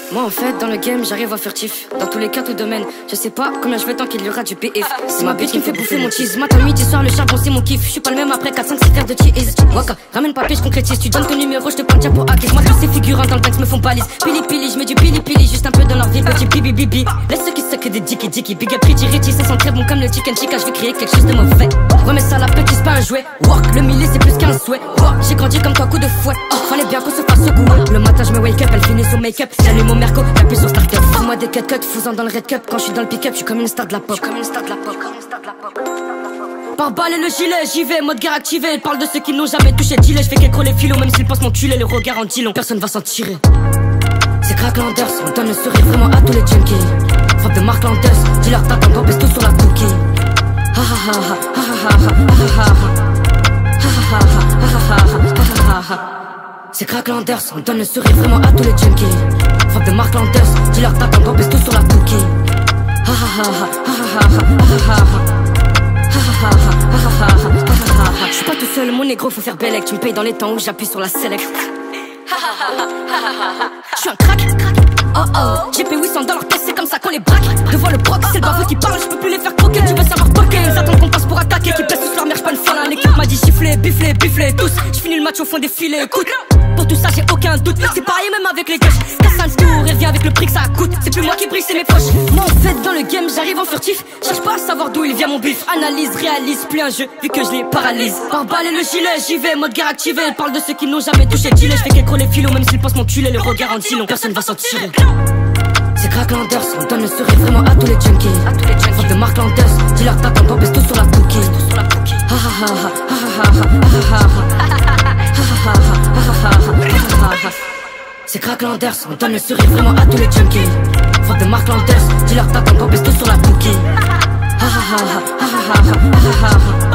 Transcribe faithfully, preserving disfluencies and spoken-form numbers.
Moi en fait dans le game j'arrive à furtif. Dans tous les cas tout domaine. Je sais pas combien je veux tant qu'il y aura du P F. C'est ma bitch qui me fait bouffer mon cheese. Matin midi soir le charbon c'est mon kiff. Je suis pas le même après quatre cinq six verres de cheese. Waka ramène papier je concrétise. Tu donnes ton numéro je te prends le pour hacker. Moi tous ces figurants dans le texte me font balise. Pili pili je mets du pili pili juste un peu dans leur vie. Petit bibi bibi. Laisse ceux qui se que des dicky dicky. Big up pretty richie ça sent très bon comme le chicken chica. Je vais créer quelque chose de mauvais. Ouais mais ça la petite c'est pas un jouet. Walk le milli c'est plus qu'un souhait. J'ai grandi comme toi coup de fouet. Fallait bien qu'on se fasse secouer. Le matin je me wake up, elle finit son make-up. J'allume mon merco, j'appuie sur start up. Fous-moi des cut cut, faisant dans le red cup. Quand je suis dans le pick-up, je suis comme une star de la pop. Comme une star de la pop. Par balle et le gilet, j'y vais, mode guerre activé. Elle parle de ceux qui n'ont jamais touché le gilet. Je fais qu'écro les filos, même s'ils pensent m'enculer. Le regard en dit long, personne va s'en tirer. C'est Crack Landers, on donne le sourire vraiment à tous les junkies. Frappe de Mark Landers, dis-leur t'attends, baisse tout sur la cookie. Ha ha ha ha ha ha ha ha ha ha ha. C'est Crack Landers, on donne le sourire vraiment à tous les junkies. Frappe de Mark Landers, dis-leur t'attends, baisse tout sur la cookie. Ha ha ha ha ha ha ha ha. J'suis pas tout seul, mon négro, faut faire bellec. Tu me payes dans les temps où j'appuie sur la select. J'suis un crack, oh oh. G P huit cents dans leur caisse, c'est comme ça qu'on les braque. Devant le proc, c'est le baveux qui parle, j'peux plus les faire croquer. Tu veux savoir poker, ils attendent qu'on passe pour attaquer. Qui pèse tous leur mère, j'suis pas une folle. L'équipe m'a dit gifler, bifler, bifler tous. J'finis le match au fond des filets, écoute. Pour tout ça j'ai aucun doute. C'est pareil même avec les gauches. Casse un tour et reviens avec le prix que ça coûte. C'est plus moi qui brille, c'est mes poches. Moi en fait dans le game j'arrive en furtif. Cherche pas à savoir d'où il vient mon bif. Analyse, réalise, plus un jeu vu que je les paralyse. Par balle et le gilet j'y vais, mode guerre activé. Elle parle de ceux qui n'ont jamais touché le gilet. Je fais qu'écro les filos même s'ils pensent m'enculer. Le regard en dit long, personne va s'en tirer. C'est Crack Landers, on donne le sourire vraiment à tous les junkies. Frappe de Mark Landers, dis-leur t'attends, baisse tout sur la cookie. Ha ha ha ha ha ha ha ha. C'est Crack Landers, on donne le sourire vraiment à tous les junkies. Frappe de Mark Landers, dis-leur t'attends, baisse tout sur la cookie. Ha ha ha ha ha ha ha ha.